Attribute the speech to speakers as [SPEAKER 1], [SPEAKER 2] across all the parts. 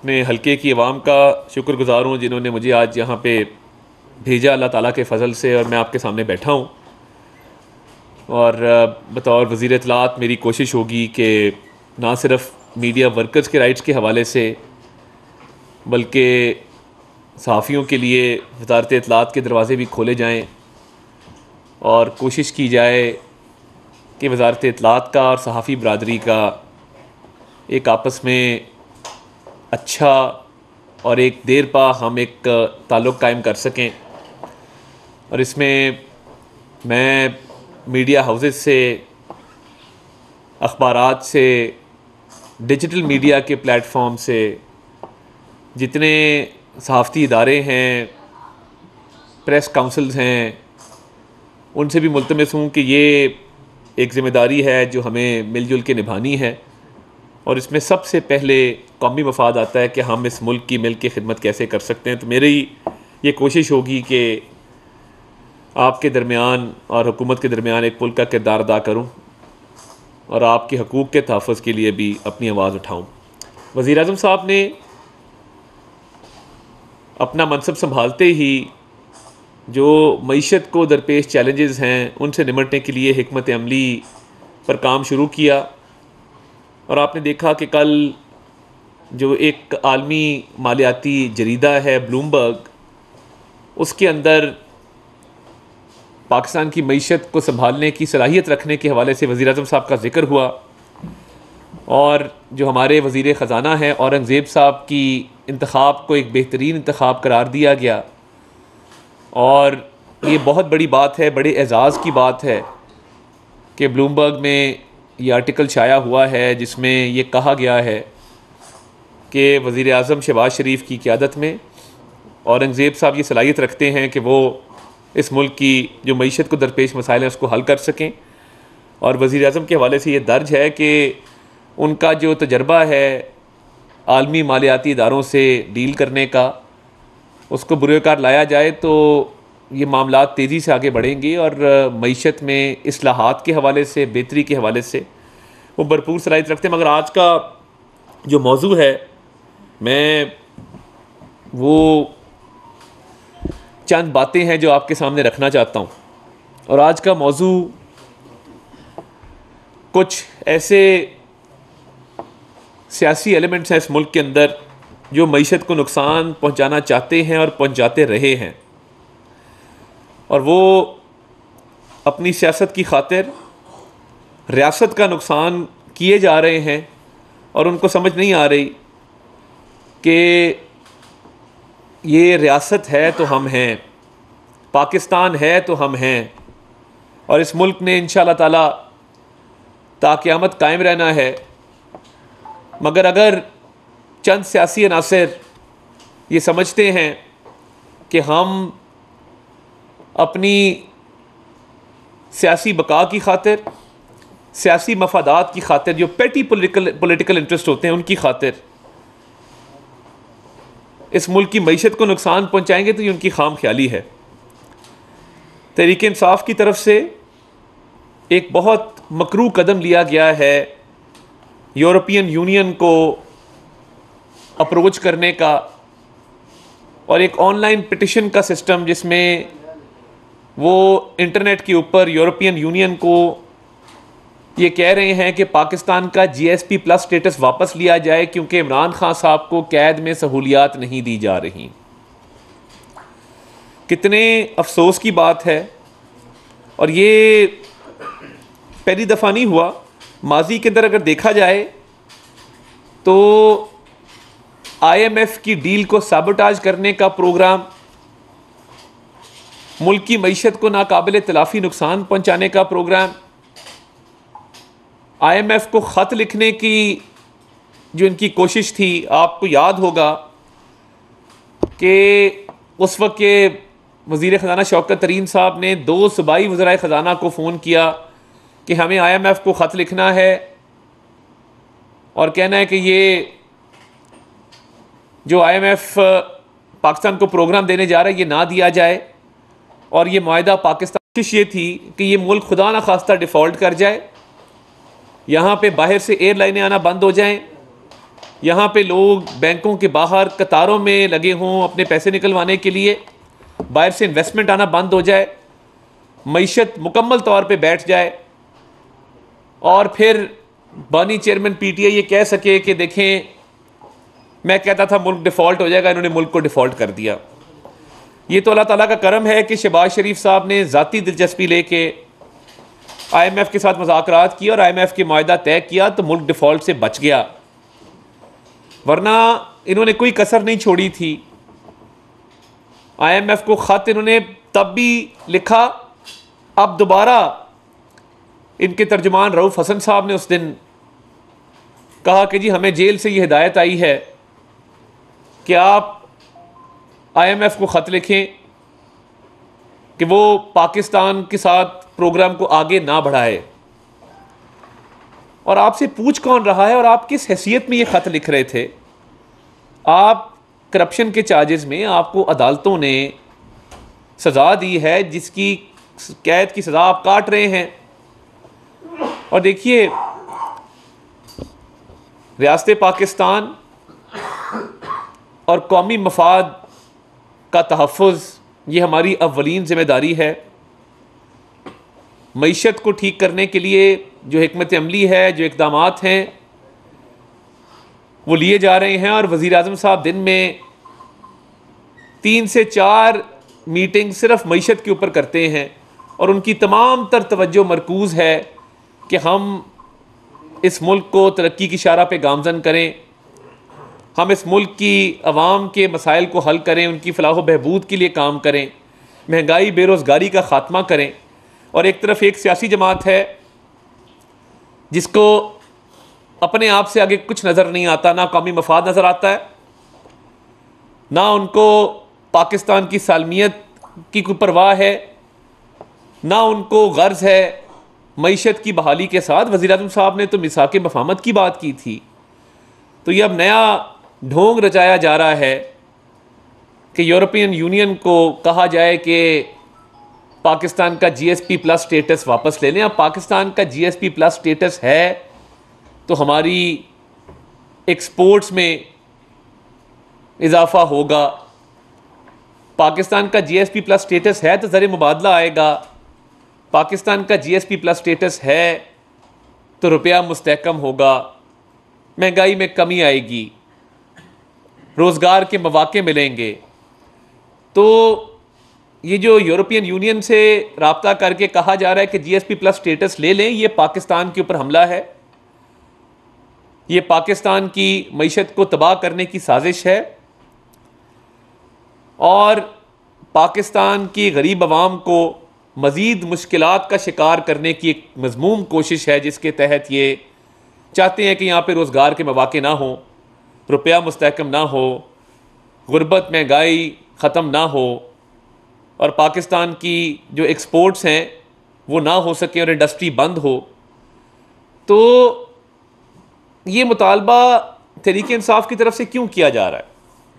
[SPEAKER 1] अपने हलके की आवाम का शुक्रगुज़ार हूँ जिन्होंने मुझे आज यहाँ पे भेजा अल्लाह ताला के फ़ज़ल से, और मैं आपके सामने बैठा हूँ। और बतौर वज़ीर इत्तलात मेरी कोशिश होगी कि ना सिर्फ मीडिया वर्कर्स के राइट्स के हवाले से, बल्कि सहाफ़ियों के लिए वज़ारत इत्तलात के दरवाज़े भी खोले जाएँ और कोशिश की जाए कि वज़ारत इत्तलात का और सहाफ़ी बरादरी का एक आपस में अच्छा और एक देर पा हम एक ताल्लुक़ कायम कर सकें। और इसमें मैं मीडिया हाउसेस से, अखबारात से, डिजिटल मीडिया के प्लेटफॉर्म से, जितने सहाफ़ती इदारे हैं, प्रेस काउंसिल्स हैं, उनसे भी मुल्तमस हूँ कि ये एक ज़िम्मेदारी है जो हमें मिलजुल के निभानी है। और इसमें सबसे पहले कौमी मफाद आता है कि हम इस मुल्क की मिल के खिदमत कैसे कर सकते हैं। तो मेरी ये कोशिश होगी कि आपके दरमियान और हुकूमत के दरमियान एक पुल का किरदार अदा करूँ और आपके हकूक़ के तहफ़्फ़ुज़ के लिए भी अपनी आवाज़ उठाऊँ। वज़ीर आज़म साहब ने अपना मनसब संभालते ही जो मईशत को दरपेश चैलेंजेस हैं उनसे निमटने के लिए हिकमत अमली पर काम शुरू किया। और आपने देखा कि कल जो एक आलमी मालियाती जरीदा है ब्लूमबर्ग, उसके अंदर पाकिस्तान की मईशत को संभालने की सलाहियत रखने के हवाले से वज़ीर आज़म साहब का ज़िक्र हुआ। और जो हमारे वज़ीर ख़ज़ाना हैं औरंगज़ेब साहब की इंतख़ाब को एक बेहतरीन इंतख़ाब करार दिया गया। और ये बहुत बड़ी बात है, बड़े एज़ाज़ की बात है कि ब्लूमबर्ग में ये आर्टिकल शाया हुआ है जिसमें ये कहा गया है कि वज़ीर आज़म शहबाज शरीफ की क़यादत में औरंगज़ेब साहब ये सलाहियत रखते हैं कि वो इस मुल्क की जो मईशत को दरपेश मसाइल हैं उसको हल कर सकें। और वज़ीर आज़म के हवाले से ये दर्ज है कि उनका जो तजर्बा है आलमी मालियाती इदारों से डील करने का, उसको बुरेकार लाया जाए तो ये मामलात तेज़ी से आगे बढ़ेंगे और मईशत में इस्लाहात के हवाले से, बेहतरी के हवाले से वो भरपूर सलाहियत रखते हैं। मगर आज का जो मौजू है, मैं वो चंद बातें हैं जो आपके सामने रखना चाहता हूँ। और आज का मौजू कुछ ऐसे सियासी एलिमेंट्स हैं इस मुल्क के अंदर जो मईशत को नुकसान पहुँचाना चाहते हैं और पहुँचाते रहे हैं, और वो अपनी सियासत की खातिर रियासत का नुकसान किए जा रहे हैं। और उनको समझ नहीं आ रही कि ये रियासत है तो हम हैं, पाकिस्तान है तो हम हैं, और इस मुल्क ने इंशाअल्लाह ताला ता क़यामत कायम रहना है। मगर अगर चंद सियासी अनासर ये समझते हैं कि हम अपनी सियासी बका की खातिर, सियासी मफादात की खातिर, जो पेटी पॉलिटिकल इंटरेस्ट होते हैं उनकी खातिर इस मुल्क की मईशत को नुकसान पहुंचाएंगे, तो ये उनकी खाम ख्याली है। तहरीक इंसाफ की तरफ से एक बहुत मकरू कदम लिया गया है यूरोपियन यूनियन को अप्रोच करने का, और एक ऑनलाइन पिटिशन का सिस्टम जिसमें वो इंटरनेट के ऊपर यूरोपियन यूनियन को ये कह रहे हैं कि पाकिस्तान का GSP प्लस स्टेटस वापस लिया जाए क्योंकि इमरान खान साहब को कैद में सहूलियात नहीं दी जा रही। कितने अफसोस की बात है। और ये पहली दफ़ा नहीं हुआ, माजी के अंदर अगर देखा जाए तो IMF की डील को साबोटाज करने का प्रोग्राम, मुल्क की मईशत को नाकाबिल तलाफ़ी नुकसान पहुंचाने का प्रोग्राम, IMF को ख़त लिखने की जो इनकी कोशिश थी, आपको याद होगा कि उस वक्त के वज़ीर ख़ज़ाना शौकत तरीन साहब ने 2 सूबाई वज़राए ख़ज़ाना को फ़ोन किया कि हमें IMF को ख़त लिखना है और कहना है कि ये जो IMF पाकिस्तान को प्रोग्राम देने जा रहा है ये ना दिया जाए। और ये मुआहदा पाकिस्तान की कोशिश ये थी कि ये मुल्क खुदा न खास्ता डिफ़ॉल्ट कर जाए, यहाँ पे बाहर से एयरलाइनें आना बंद हो जाएं, यहाँ पे लोग बैंकों के बाहर कतारों में लगे हों अपने पैसे निकलवाने के लिए, बाहर से इन्वेस्टमेंट आना बंद हो जाए, मईशत मुकम्मल तौर पे बैठ जाए और फिर बानी चेयरमैन पीटीआई ये कह सके कि देखें मैं कहता था मुल्क डिफ़ॉल्ट हो जाएगा, इन्होंने मुल्क को डिफ़ॉल्ट कर दिया। ये तो अल्लाह ताला का करम है कि शहबाज शरीफ साहब ने ज़ाती दिलचस्पी लेके IMF के साथ मुज़ाकरात किया और IMF के मुआहदा तय किया तो मुल्क डिफ़ॉल्ट से बच गया, वरना इन्होंने कोई कसर नहीं छोड़ी थी। IMF को ख़त इन्होंने तब भी लिखा, अब दोबारा इनके तर्जुमान रऊफ़ हसन साहब ने उस दिन कहा कि जी हमें जेल से ये हिदायत आई है कि आप IMF को ख़त लिखें कि वो पाकिस्तान के साथ प्रोग्राम को आगे ना बढ़ाए। और आपसे पूछ कौन रहा है और आप किस हैसियत में ये ख़त लिख रहे थे? आप करप्शन के चार्जेस में आपको अदालतों ने सज़ा दी है जिसकी कैद की सज़ा आप काट रहे हैं। और देखिए, रियासत पाकिस्तान और कौमी मफाद का तहफ़्फ़ुज़ ये हमारी अव्वलीन ज़िम्मेदारी है। मईशत को ठीक करने के लिए जो हिकमत अमली है, जो इक़दामात हैं वो लिए जा रहे हैं और वज़ीर आज़म साहब दिन में 3 से 4 मीटिंग सिर्फ मईशत के ऊपर करते हैं और उनकी तमाम तर तवज्जो मरकूज़ है कि हम इस मुल्क को तरक्की की शारा पे गामज़न करें, हम इस मुल्क की अवाम के मसाइल को हल करें, उनकी फलाह बहबूद के लिए काम करें, महंगाई बेरोज़गारी का ख़ात्मा करें। और एक तरफ एक सियासी जमात है जिसको अपने आप से आगे कुछ नज़र नहीं आता, ना कौमी मफाद नज़र आता है, ना उनको पाकिस्तान की सालमियत की कोई परवाह है, ना उनको गर्ज है मईशत की बहाली के साथ। वज़ीर आज़म साहब ने तो मिसाक़ मफ़ाहमत की बात की थी। तो ये अब नया ढोंग रचाया जा रहा है कि यूरोपियन यूनियन को कहा जाए कि पाकिस्तान का GSP प्लस स्टेटस वापस ले लें। अब पाकिस्तान का GSP प्लस स्टेटस है तो हमारी एक्सपोर्ट्स में इजाफ़ा होगा, पाकिस्तान का GSP प्लस स्टेटस है तो ज़र मुबादला आएगा, पाकिस्तान का GSP प्लस स्टेटस है तो रुपया मुस्तहकम होगा, महंगाई में कमी आएगी, रोज़गार के मौके मिलेंगे। तो ये जो यूरोपियन यूनियन से राब्ता करके कहा जा रहा है कि GSP प्लस स्टेटस ले लें, ये पाकिस्तान के ऊपर हमला है, ये पाकिस्तान की मईशत को तबाह करने की साजिश है और पाकिस्तान की गरीब आवाम को मज़ीद मुश्किलात का शिकार करने की एक मज़मूम कोशिश है, जिसके तहत ये चाहते हैं कि यहाँ पे रोज़गार के मौके ना हो, रुपया मुस्तहकम ना हो, गुर्बत महंगाई ख़त्म ना हो और पाकिस्तान की जो एक्सपोर्ट्स हैं वो ना हो सके और इंडस्ट्री बंद हो। तो ये मुतालबा तहरीक इंसाफ की तरफ से क्यों किया जा रहा है?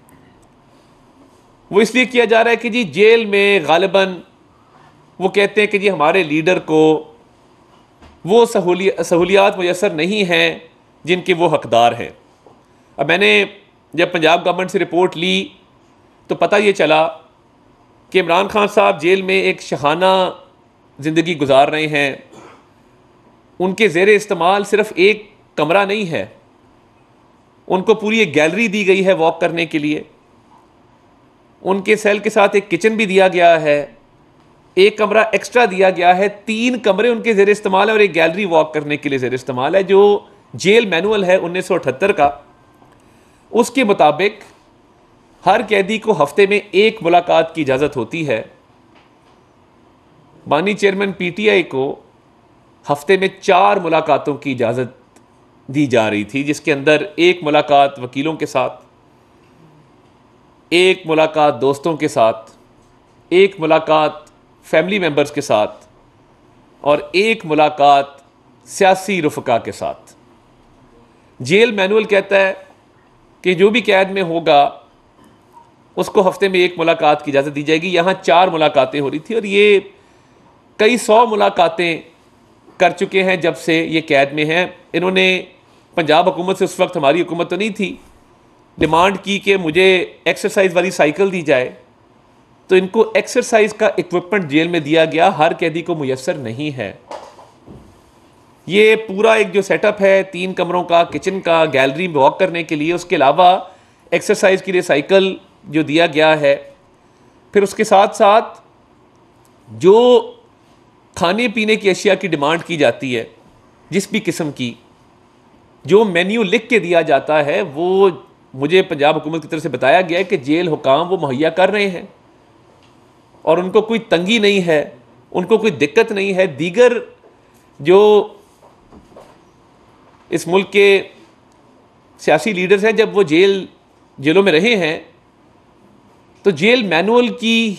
[SPEAKER 1] वो इसलिए किया जा रहा है कि जी जेल में गालिबन वो कहते हैं कि जी हमारे लीडर को वो सहूलियात मुयसर नहीं हैं जिनके वो हकदार हैं। अब मैंने जब पंजाब गवर्नमेंट से रिपोर्ट ली तो पता ये चला कि इमरान खान साहब जेल में एक शहाना ज़िंदगी गुजार रहे हैं। उनके ज़ेर इस्तेमाल सिर्फ़ एक कमरा नहीं है, उनको पूरी एक गैलरी दी गई है वॉक करने के लिए, उनके सेल के साथ एक किचन भी दिया गया है, एक कमरा एक्स्ट्रा दिया गया है, 3 कमरे उनके ज़ेर इस्तेमाल है और एक गैलरी वॉक करने के लिए ज़ेर इस्तेमाल है। जो जेल मैनुअल है 1978 का, उसके मुताबिक हर कैदी को हफ्ते में 1 मुलाकात की इजाज़त होती है। बानी चेयरमैन PTI को हफ्ते में 4 मुलाकातों की इजाज़त दी जा रही थी, जिसके अंदर 1 मुलाकात वकीलों के साथ, 1 मुलाकात दोस्तों के साथ, 1 मुलाकात फैमिली मेम्बर्स के साथ और 1 मुलाकात सियासी रुफ़का के साथ। जेल मैनुअल कहता है कि जो भी कैद में होगा उसको हफ्ते में 1 मुलाकात की इजाज़त दी जाएगी। यहाँ 4 मुलाकातें हो रही थी और ये कई 100 मुलाकातें कर चुके हैं जब से ये कैद में हैं। इन्होंने पंजाब हुकूमत से उस वक्त हमारी हुकूमत तो नहीं थी, डिमांड की कि मुझे एक्सरसाइज वाली साइकिल दी जाए, तो इनको एक्सरसाइज का इक्विपमेंट जेल में दिया गया, हर कैदी को मुयस्सर नहीं है। ये पूरा एक जो सेटअप है 3 कमरों का, किचन का, गैलरी में वॉक करने के लिए, उसके अलावा एक्सरसाइज के लिए साइकिल जो दिया गया है, फिर उसके साथ साथ जो खाने पीने की अशिया की डिमांड की जाती है जिस भी किस्म की, जो मेन्यू लिख के दिया जाता है, वो मुझे पंजाब हुकूमत की तरफ से बताया गया है कि जेल हुकाम वो मुहैया कर रहे हैं और उनको कोई तंगी नहीं है, उनको कोई दिक्कत नहीं है। दीगर जो इस मुल्क के सियासी लीडर्स हैं, जब वो जेलों में रहे हैं तो जेल मैनुअल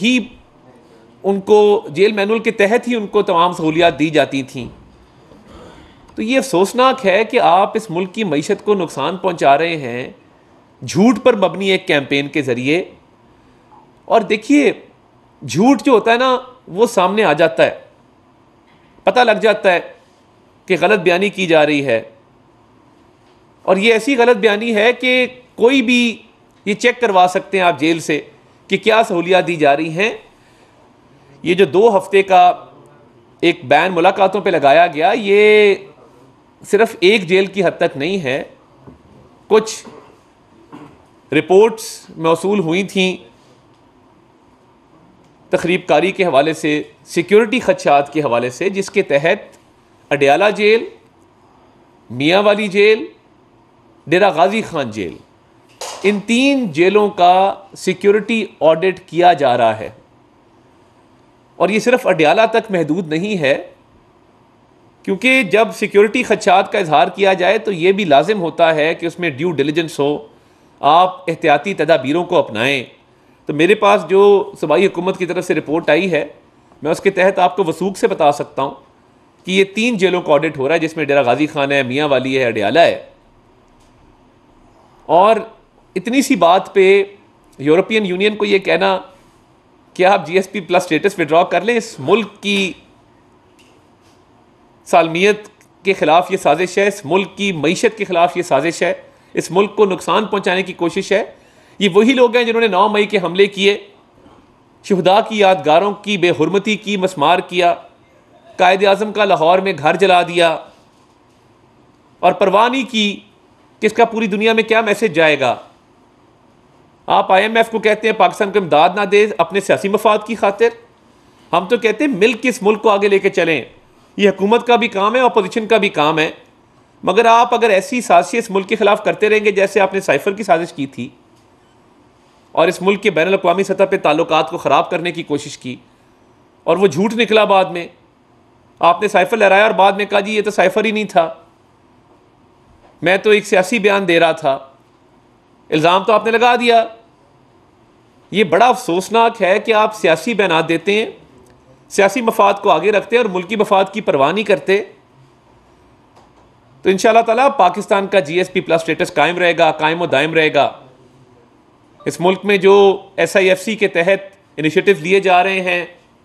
[SPEAKER 1] के तहत ही उनको तमाम सहूलियात दी जाती थीं। तो ये अफसोसनाक है कि आप इस मुल्क की मईशत को नुकसान पहुंचा रहे हैं झूठ पर मबनी एक कैंपेन के ज़रिए। और देखिए, झूठ जो होता है ना, वो सामने आ जाता है, पता लग जाता है कि गलत बयानी की जा रही है, और ये ऐसी गलत बयानी है कि कोई भी ये चेक करवा सकते हैं आप जेल से कि क्या सहूलियात दी जा रही हैं। ये जो 2 हफ्ते का एक बैन मुलाकातों पे लगाया गया, ये सिर्फ एक जेल की हद तक नहीं है। कुछ रिपोर्ट्स मौसूल हुई थी तखरीबकारी के हवाले से, सिक्योरिटी खदशात के हवाले से, जिसके तहत Adiala jail, Mianwali jail, Dera Ghazi Khan jail, इन 3 जेलों का सिक्योरिटी ऑडिट किया जा रहा है। और ये सिर्फ अडयाला तक महदूद नहीं है, क्योंकि जब सिक्योरिटी खदशात का इजहार किया जाए तो ये भी लाजिम होता है कि उसमें ड्यू डिलिजेंस हो, आप एहतियाती तदाबीरों को अपनाएं। तो मेरे पास जो सूबाई हुकूमत की तरफ से रिपोर्ट आई है, मैं उसके तहत आपको वसूख से बता सकता हूँ कि ये 3 जेलों का ऑडिट हो रहा है, जिसमें डेरा गाजी खान है, मियाँ वाली है, अडयाला है। और इतनी सी बात पे यूरोपियन यूनियन को ये कहना कि आप GSP+ स्टेटस विड्रॉ कर लें, इस मुल्क की सालमियत के ख़िलाफ़ ये साजिश है, इस मुल्क की मईशत के ख़िलाफ़ ये साजिश है, इस मुल्क को नुकसान पहुँचाने की कोशिश है। ये वही लोग हैं जिन्होंने 9 मई के हमले किए, शुहदा की यादगारों की बेहुरमती की, मसमार किया, कायद आज़म का लाहौर में घर जला दिया और परवाह नहीं की कि इसका पूरी दुनिया में क्या मैसेज जाएगा। आप IMF को कहते हैं पाकिस्तान को इमदाद ना दे अपने सियासी मफाद की खातिर, हम तो कहते हैं मिल के इस मुल्क को आगे लेके चलें। ये हुकूमत का भी काम है, अपोजिशन का भी काम है। मगर आप अगर ऐसी साजिश इस मुल्क के ख़िलाफ़ करते रहेंगे जैसे आपने साइफर की साजिश की थी और इस मुल्क के बैनुल अक़वामी सतह पर ताल्लुकात को ख़राब करने की कोशिश की, और वो झूठ निकला, बाद में आपने साइफर लहराया और बाद में कहा जी ये तो साइफर ही नहीं था, मैं तो एक सियासी बयान दे रहा था, इल्ज़ाम तो आपने लगा दिया। ये बड़ा अफसोसनाक है कि आप सियासी बयान देते हैं, सियासी मफाद को आगे रखते हैं और मुल्की मफाद की परवाह नहीं करते। तो इंशाअल्लाह ताला पाकिस्तान का GSP+ स्टेटस कायम रहेगा, कायम व दायम रहेगा। इस मुल्क में जो SIFC के तहत इनिशिएटिव लिए जा रहे हैं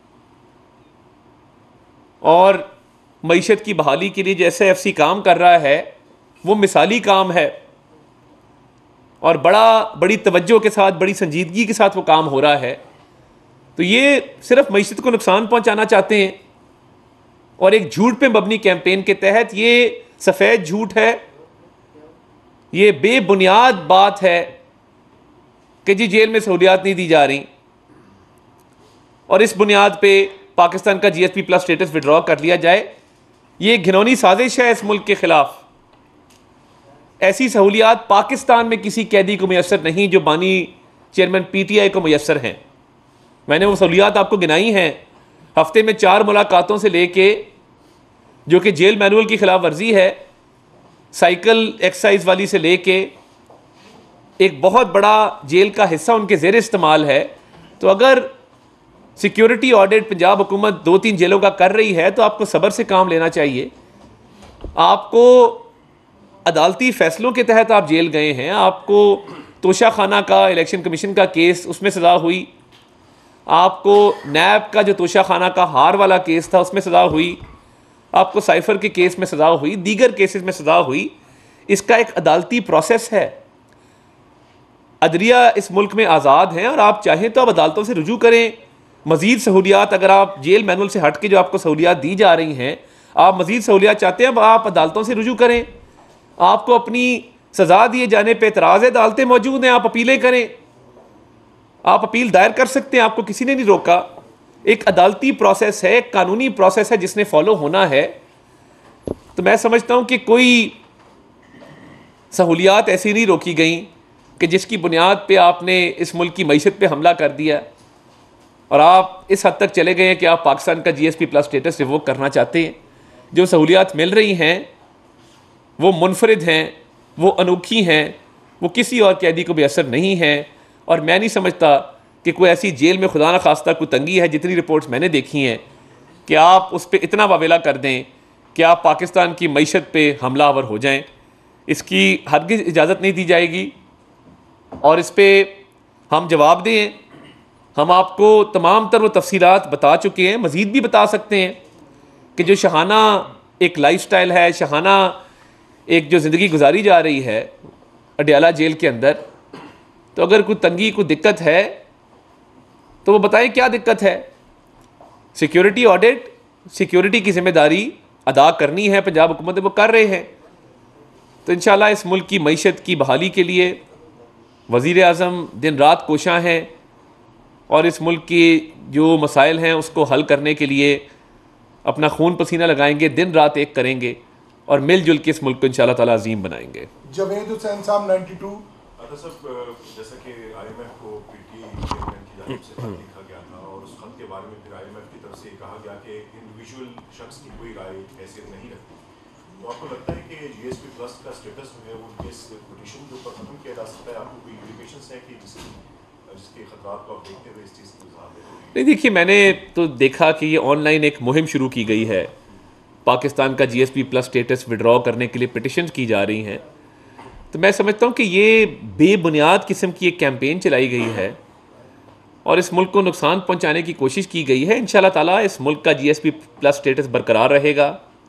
[SPEAKER 1] और मईशत की बहाली के लिए जो SIFC काम कर रहा है, वो मिसाली काम है और बड़ी तवज्जो के साथ, बड़ी संजीदगी के साथ वो काम हो रहा है। तो ये सिर्फ मईशत को नुकसान पहुंचाना चाहते हैं और एक झूठ पे मबनी कैंपेन के तहत, ये सफ़ेद झूठ है, ये बेबुनियाद बात है कि जी जेल में सहूलियात नहीं दी जा रही और इस बुनियाद पे पाकिस्तान का GSP+ स्टेटस विड्रॉ कर लिया जाए। ये घिनौनी साजिश है इस मुल्क के ख़िलाफ़। ऐसी सहूलियात पाकिस्तान में किसी कैदी को मैसर नहीं जो बानी चेयरमैन PTI को मैसर हैं। मैंने वो सहूलियात आपको गिनाई हैं, हफ्ते में 4 मुलाकातों से लेके, जो कि जेल मैनुअल की खिलाफ वर्जी है, साइकिल एक्सरसाइज वाली से लेके एक बहुत बड़ा जेल का हिस्सा उनके ज़ेर इस्तेमाल है। तो अगर सिक्योरिटी ऑडिट पंजाब हुकूमत 2-3 जेलों का कर रही है तो आपको सब्र से काम लेना चाहिए। आपको अदालती फ़ैसलों के तहत आप जेल गए हैं, आपको तोशा खाना का इलेक्शन कमीशन का केस, उसमें सज़ा हुई, आपको नैब का जो तोशा खाना का हार वाला केस था उसमें सज़ा हुई, आपको साइफर के केस में सज़ा हुई, दीगर केसेस में सज़ा हुई। इसका एक अदालती प्रोसेस है। अदलिया इस मुल्क में आज़ाद हैं और आप चाहें तो आप अदालतों से रुजू करें। मज़ीद सहूलियात, अगर आप जेल मैनुअल से हट के जो आपको सहूलियात दी जा रही हैं, आप मज़ीद सहूलियात चाहते हैं, अब आप अदालतों से रुजू करें। आपको अपनी सज़ा दिए जाने पर एतराज़ है, अदालतें मौजूद हैं, आप अपीलें करें, आप अपील दायर कर सकते हैं, आपको किसी ने नहीं रोका। एक अदालती प्रोसेस है, एक कानूनी प्रोसेस है जिसने फॉलो होना है। तो मैं समझता हूँ कि कोई सहूलियात ऐसी नहीं रोकी गई कि जिसकी बुनियाद पे आपने इस मुल्क की मईशत पे हमला कर दिया और आप इस हद तक चले गए हैं कि आप पाकिस्तान का GSP प्लस स्टेटस रिवोक करना चाहते हैं। जो सहूलियात मिल रही हैं वो मुनफरिद हैं, वो अनोखी हैं, वो किसी और कैदी को बेअसर नहीं हैं। और मैं नहीं समझता कि कोई ऐसी जेल में खुदा न खास्ता कोई तंगी है, जितनी रिपोर्ट्स मैंने देखी हैं, कि आप उस पर इतना वावेला कर दें कि आप पाकिस्तान की मईशत पे हमलावर हो जाएं। इसकी हरगिज़ इजाज़त नहीं दी जाएगी और इस पर हम जवाब दें। हम आपको तमाम तर वो तफसीलात बता चुके हैं, मज़ीद भी बता सकते हैं कि जो शहाना एक लाइफस्टाइल है, शहाना एक जो ज़िंदगी गुजारी जा रही है अडयाला जेल के अंदर, तो अगर कोई तंगी, कोई दिक्कत है तो वो बताएं क्या दिक्कत है। सिक्योरिटी ऑडिट, सिक्योरिटी की जिम्मेदारी अदा करनी है, पंजाब हुकूमत वो कर रहे हैं। तो इंशाल्लाह इस मुल्क की मईशत की बहाली के लिए वज़ीर आज़म दिन रात कोशां हैं और इस मुल्क की जो मसाइल हैं उसको हल करने के लिए अपना खून पसीना लगाएंगे, दिन रात एक करेंगे और मिलजुल के इस मुल्क को इंशाल्लाह ताला अजीम बनाएंगे।
[SPEAKER 2] जवेद हुसैन साहब 92।
[SPEAKER 3] जैसा कि IMF को पीटी चेयरमैन की जानिब से खत लिखा गया था और उस खत के बारे में फिर IMF की तरफ से कहा गया कि इंडिविजुअल शख्स की कोई राय हैसियत नहीं रखती, तो आपको लगता है कि GSP प्लस का स्टेटस जो है वो इस पिटीशन के ऊपर खत्म किया जा सकता है? आपको कोई इंडिकेशंस है कि जिसके खतरात को आप देखते हुए इस चीज़ को इज़हार देते हैं?
[SPEAKER 1] नहीं, देखिए, मैंने तो देखा कि ये ऑनलाइन एक मुहिम शुरू की गई है, पाकिस्तान का GSP प्लस स्टेटस विड्रॉ करने के लिए पिटिशन की जा रही हैं। तो मैं समझता हूँ कि ये बेबुनियाद किस्म की एक कैंपेन चलाई गई है और इस मुल्क को नुकसान पहुँचाने की कोशिश की गई है। इंशाल्लाह ताला इस मुल्क का GSP प्लस स्टेटस बरकरार रहेगा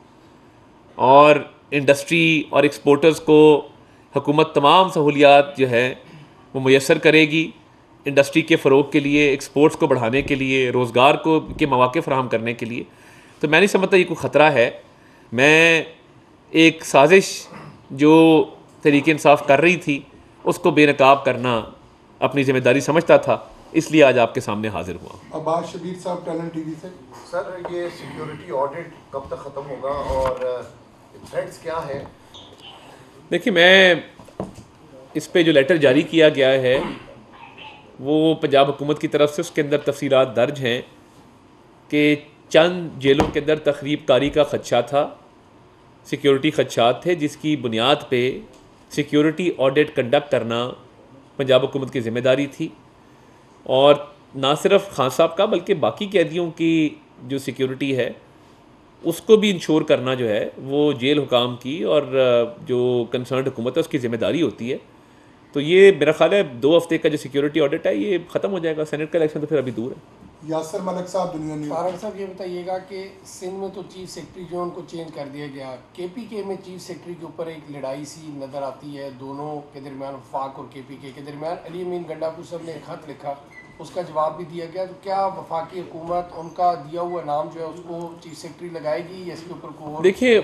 [SPEAKER 1] और इंडस्ट्री और एक्सपोर्टर्स को हुकूमत तमाम सहूलियात जो है वो मुयस्सर करेगी, इंडस्ट्री के फ़रोग के लिए, एक्सपोर्ट्स को बढ़ाने के लिए, रोज़गार को के मौके फ़राहम करने के लिए। तो मैं नहीं समझता ये कोई ख़तरा है। मैं एक साजिश जो तहरीक इंसाफ कर रही थी उसको बेनकाब करना अपनी ज़िम्मेदारी समझता था, इसलिए आज आपके सामने हाजिर हुआ।
[SPEAKER 2] अब्बास शबीर साहब, टैलेंट TV से।
[SPEAKER 4] सर, ये सिक्योरिटी ऑडिट कब तक ख़त्म होगा और थ्रेट्स क्या है?
[SPEAKER 1] देखिए, मैं इस पे जो लेटर जारी किया गया है वो पंजाब हुकूमत की तरफ से, उसके अंदर तफसीलात दर्ज हैं कि चंद जेलों के अंदर तखरीब कारी का खदशा था, सिक्योरिटी खदशात थे, जिसकी बुनियाद पे सिक्योरिटी ऑडिट कंडक्ट करना पंजाब हुकूमत की ज़िम्मेदारी थी। और ना सिर्फ खान साहब का बल्कि बाकी कैदियों की जो सिक्योरिटी है उसको भी इंश्योर करना जो है वो जेल हुकाम की और जो कंसर्न हुकूमत है उसकी ज़िम्मेदारी होती है। तो ये मेरा ख्याल है 2 हफ्ते का जो सिक्योरिटी ऑडिट है ये ख़त्म हो जाएगा। सेनेट का इलेक्शन तो फिर अभी दूर है।
[SPEAKER 2] यासर मलिक साहब, दुनिया न्यूज़।
[SPEAKER 5] फारूक साहब, ये बताइएगा कि सिंध में तो चीफ सेक्रेटरी जो उनको चेंज कर दिया गया, KPK में चीफ सेक्रेटरी के ऊपर एक लड़ाई सी नज़र आती है दोनों के दरमियान, वफाक और KPK के दरमियान। अली अमीन गंडापुर साहब ने एक खत लिखा, उसका जवाब भी दिया गया। तो क्या वफाकी हुकूमत उनका दिया हुआ नाम जो है उसको चीफ सेक्रेटरी लगाएगी या इसके ऊपर कोई?
[SPEAKER 1] देखिए,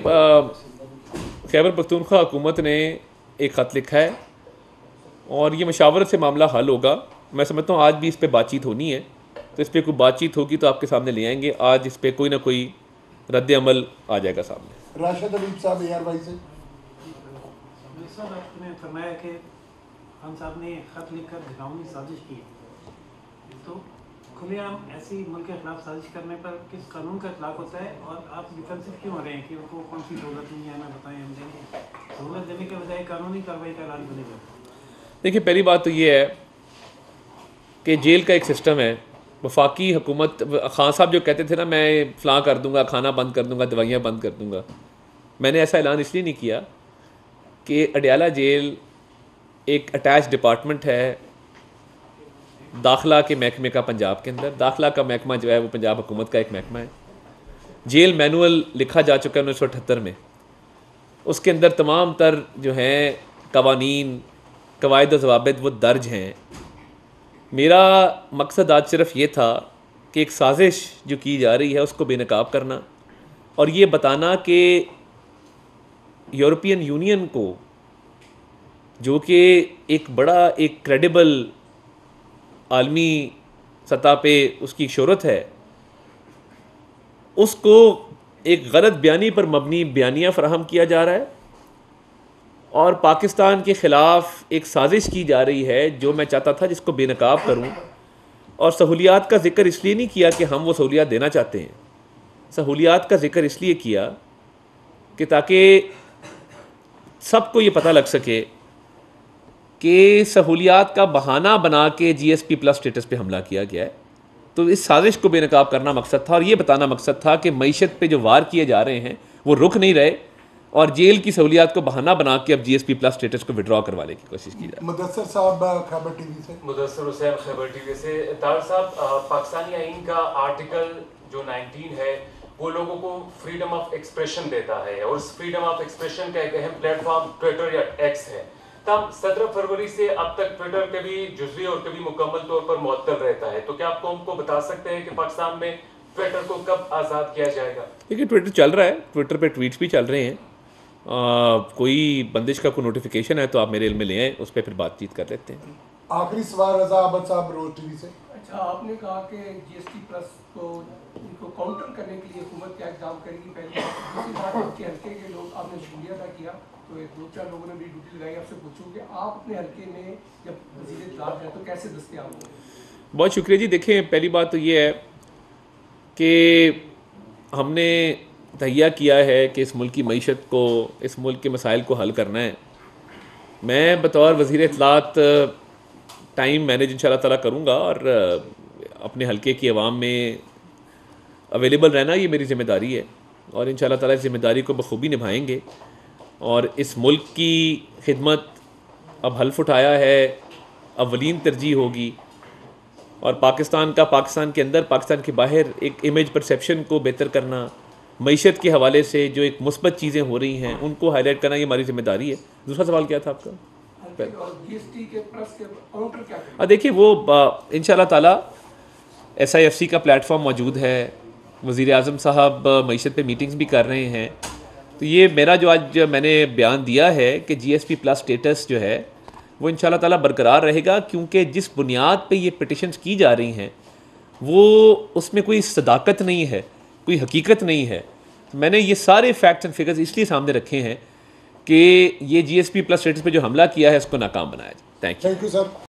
[SPEAKER 1] खैबर पख्तूनख्वा हुकूमत ने एक ख़त लिखा है और ये मशावरत से मामला हल होगा। मैं समझता हूँ आज भी इस पर बातचीत होनी है, तो इस पर कोई बातचीत होगी तो आपके सामने ले आएंगे। आज इस पर कोई ना कोई रद्द अमल आ जाएगा सामने।
[SPEAKER 2] राशिद अलीम साहब, ARY से।
[SPEAKER 6] सर, आपने फरमाया कि खान साहब ने खत लिखकर घिनौनी साजिश की, तो खुलेआम ऐसी मुल्क के खिलाफ साजिश करने पर किस कानून का इतलाक होता है और आप डिफेंसिव क्यों हो रहे हैं कि उनको कौन सी सहूलत नहीं है? हमें बताएं, हम देंगे। सहूलत देने के बजाय कानूनी कार्रवाई का ऐलान बनेगा।
[SPEAKER 1] देखिए, पहली बात तो ये है कि जेल का एक सिस्टम है। वफाकी हुकूमत, खान साहब जो कहते थे ना मैं फ़लाँ कर दूंगा, खाना बंद कर दूंगा, दवाइयाँ बंद कर दूंगा, मैंने ऐसा ऐलान इसलिए नहीं किया कि अडयाला जेल एक अटैच डिपार्टमेंट है दाखिला के महकमे का पंजाब के अंदर। दाखिला का महकमा जो है वो पंजाब हुकूमत का एक महकमा है। जेल मैनुअल लिखा जा चुका है 1978 में उसके अंदर तमाम तर जो हैं कवानीन, कवायद ज़वाबित वो दर्ज हैं। मेरा मकसद आज सिर्फ ये था कि एक साजिश जो की जा रही है उसको बेनकाब करना और ये बताना कि यूरोपियन यूनियन को, जो कि एक बड़ा एक क्रेडिबल आलमी सतह पे उसकी शोहरत है, उसको एक गलत बयानी पर मबनी बयानियाँ फराहम किया जा रहा है और पाकिस्तान के ख़िलाफ़ एक साजिश की जा रही है जो मैं चाहता था जिसको बेनकाब करूं। और सहूलियात का ज़िक्र इसलिए नहीं किया कि हम वो सहूलियात देना चाहते हैं, सहूलियात का ज़िक्र इसलिए किया कि ताकि सबको ये पता लग सके कि सहूलियात का बहाना बना के GSP प्लस स्टेटस पे हमला किया गया है। तो इस साजिश को बेनकाब करना मकसद था और ये बताना मकसद था कि मईशत पे जो वार किए जा रहे हैं वो रुक नहीं रहे और जेल की सहूलियात को बहाना बना के अब GSP प्लस स्टेटस को विड्रॉ करवाने की कोशिश की जाए।
[SPEAKER 2] मुदस्सर साहब खैबर टीवी से।
[SPEAKER 7] मुदस्सर हुसैन खैबर टीवी से। तार साहब, पाकिस्तानी आइन का आर्टिकल जो 19 है वो लोगों को फ्रीडम ऑफ एक्सप्रेशन देता है और उस फ्रीडम ऑफ एक्सप्रेशन का एक अहम प्लेटफॉर्म ट्विटर या एक्स है। तब 17 फरवरी से अब तक ट्विटर कभी जुज़वी और कभी मुकम्मल तौर पर मुअत्तल रहता है, तो क्या आप कौम को बता सकते हैं कि पाकिस्तान में ट्विटर को कब आज़ाद किया जाएगा?
[SPEAKER 1] देखिए, ट्विटर चल रहा है, ट्विटर पे ट्वीट्स भी चल रहे हैं। कोई बंदिश का कोई नोटिफिकेशन है तो आप मेरे इल्म में ले आएँ, उस पर फिर बातचीत कर लेते हैं।
[SPEAKER 2] आखिरी सवाल रजा अहमद साहब, रोज टीवी से।
[SPEAKER 5] अच्छा, आपने कहा कि GST प्लस को इनको काउंटर करने के लिए हुकूमत क्या इक़दाम करेगी, पहली बात। दूसरी बात, आपके हल्के के लोग, आपने शुक्रिया अदा किया तो एक 2-4 लोगों ने भी ड्यूटी लगाई। आपसे पूछूँ कि आप अपने हल्के में जब वज़ीर इत्तलात हैं तो कैसे दस्तयाब होंगे?
[SPEAKER 1] बहुत शुक्रिया जी। देखें, पहली बात तो ये है कि हमने तहिया किया है कि इस मुल्क की मईशत को, इस मुल्क के मसाइल को हल करना है। मैं बतौर वज़ीर इत्तलात टाइम मैनेज इंशाअल्लाह ताला करूँगा और अपने हल्के की आवाम में अवेलेबल रहना ये मेरी ज़िम्मेदारी है और इंशाअल्लाह ताला इस ज़िम्मेदारी को बखूबी निभाएंगे। और इस मुल्क की खिदमत अब हल्फ उठाया है, अव्वलीन तरजीह होगी और पाकिस्तान का, पाकिस्तान के अंदर, पाकिस्तान के बाहर एक इमेज परसेप्शन को बेहतर करना, मईशत के हवाले से जो एक मुस्बत चीज़ें हो रही हैं उनको हाईलाइट करना ये हमारी ज़िम्मेदारी है। दूसरा सवाल क्या था आपका?
[SPEAKER 5] GST के प्लस के काउंटर क्या करें?
[SPEAKER 1] देखिए, वो इंशाअल्लाह ताला SIFC का प्लेटफॉर्म मौजूद है, वज़ीर आज़म साहब मईशत पे मीटिंग्स भी कर रहे हैं। तो ये मेरा जो आज मैंने बयान दिया है कि GSP प्लस स्टेटस जो है वो इंशाअल्लाह ताला बरकरार रहेगा, क्योंकि जिस बुनियाद पे ये पिटिशन्स की जा रही हैं वो उसमें कोई सदाकत नहीं है, कोई हकीकत नहीं है। तो मैंने ये सारे फैक्ट्स एंड फिगर्स इसलिए सामने रखे हैं कि ये GSP प्लस स्टेटस पे जो हमला किया है इसको नाकाम बनाया जाए। Thank you
[SPEAKER 2] sir.